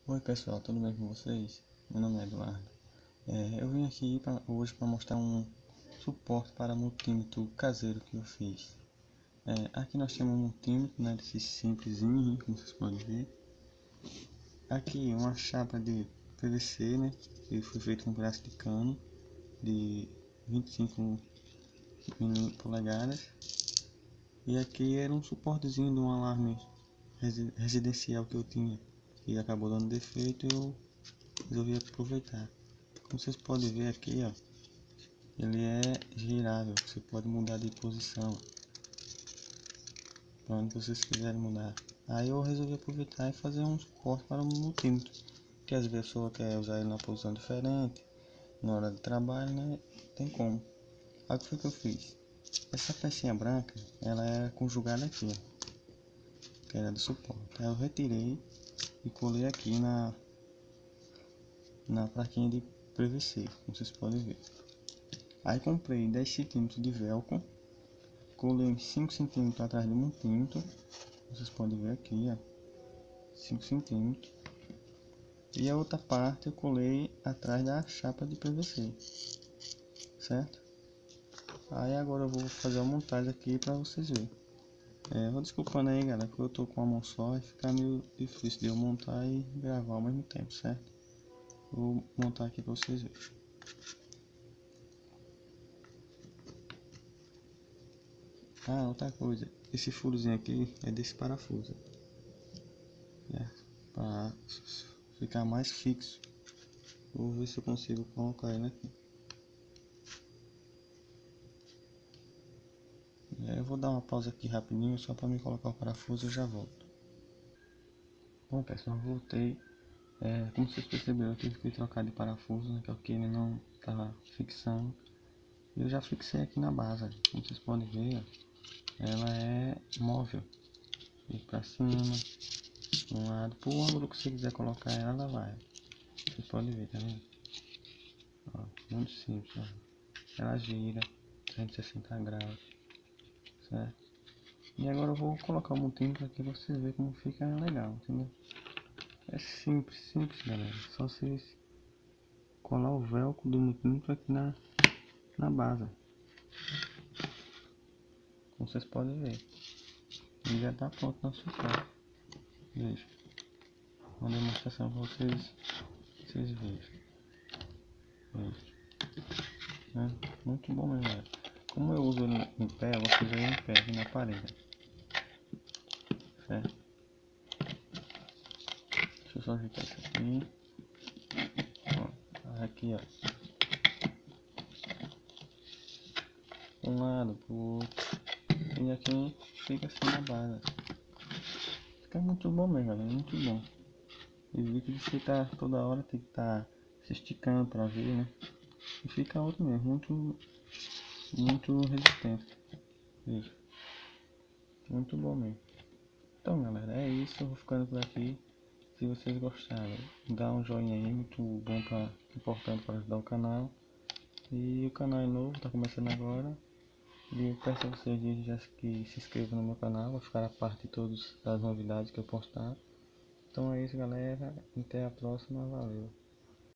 Oi pessoal, tudo bem com vocês? Meu nome é Eduardo. Eu vim aqui hoje para mostrar um suporte para multímetro caseiro que eu fiz. Aqui nós temos um multímetro, né, desse simplesinho, como vocês podem ver. Aqui uma chapa de PVC, né, que foi feito com um pedaço de cano de 25 polegadas. E aqui era um suportezinho de um alarme residencial que eu tinha, que acabou dando defeito e eu resolvi aproveitar. Como vocês podem ver aqui, ó, ele é girável, você pode mudar de posição para onde vocês quiserem mudar. Aí eu resolvi aproveitar e fazer um suporte para o multímetro, que às vezes a pessoa quer usar ele numa posição diferente, na hora de trabalho, né? Tem como. Aí o que foi que eu fiz? Essa pecinha branca, ela é conjugada aqui, ó, que era do suporte. Aí eu retirei e colei aqui na plaquinha de PVC, como vocês podem ver. Aí comprei 10 centímetros de velcro, colei 5 centímetros atrás do multímetro, vocês podem ver aqui, ó, 5 centímetros. E a outra parte eu colei atrás da chapa de PVC, certo? Aí agora eu vou fazer a montagem aqui para vocês verem. Vou desculpando aí, galera, que eu tô com a mão só e fica meio difícil de eu montar e gravar ao mesmo tempo, certo? Vou montar aqui para vocês verem. Outra coisa, esse furozinho aqui é desse parafuso, para ficar mais fixo. Vou ver se eu consigo colocar ele aqui. Eu vou dar uma pausa aqui rapidinho só para me colocar o parafuso e já volto. Bom pessoal, voltei. Como vocês perceberam, eu tive que trocar de parafuso, né, porque ele não estava fixando. Eu já fixei aqui na base, como vocês podem ver, ela é móvel. E para cima, de um lado, por ângulo que você quiser colocar ela vai. Vocês podem ver, tá vendo? Ó, muito simples, ó. Ela gira 360 graus, certo? E agora eu vou colocar o multímetro aqui pra vocês verem como fica legal, entendeu? É simples, simples, galera. Só vocês colar o velcro do multímetro aqui na base, como vocês podem ver. E já tá pronto nosso suporte. Veja, uma demonstração pra vocês verem. Muito bom mesmo, galera. Como eu uso ele em pé, eu vou fazer ele em pé aqui na parede, certo? Deixa eu só ajeitar isso aqui. Aqui, ó, um lado pro outro, e aqui fica assim na base. Fica muito bom mesmo, galera, muito bom. Evite de você tá toda hora tem que estar se esticando para ver, né? E fica outro mesmo, muito resistente. Veja, muito bom mesmo. Então galera, é isso, eu vou ficando por aqui. Se vocês gostaram, dá um joinha aí, muito bom, importante para ajudar o canal. E o canal é novo, tá começando agora. E eu peço a vocês já que se inscrevam no meu canal, vou ficar a parte de todas as novidades que eu postar. Então é isso, galera, até a próxima, valeu.